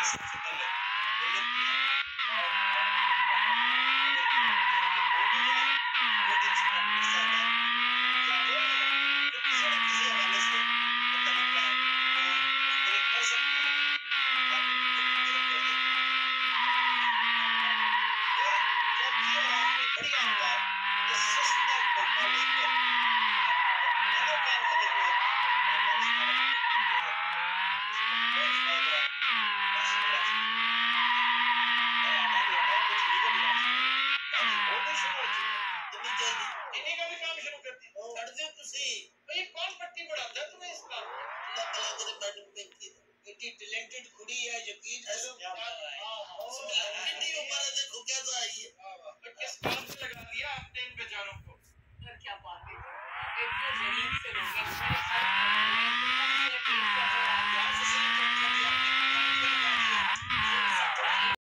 सबसे पहले वो लेती है और अगर हो भी जाए वो दिन प्रैक्टिस आता है या वो जो किसी न किसी हवाले से पता लगता है तो उसको ये कर सकते हैं आप उनको तरफ कर दें। ये चौथी और आखिरी बड़ी अहम बात कि सस्ता धोखा लेकर आप अगर काम करने को अफगानिस्तान में करते हैं उसका कोई फायदा ऐसे रास्ते पे मैं आबादी हटाओ कुछ लीगल रास्ते आज वो भी शुरू हो चुका है कितनी जल्दी इन्हीं का भी काम शुरू कर दिया कर दो तुसी भाई कौन पट्टी बढ़ाता है तुम्हें इस काम पे अल्लाह तआला तेरे मैडम पे इतनी टैलेंटेड कुड़ी है यकीन है कितनी उम्र है देखो कैसा आई है तो किस काम से लगा दिया आपने इन बेचारों को पर क्या बात है, एक तो गरीब से लोग हैं,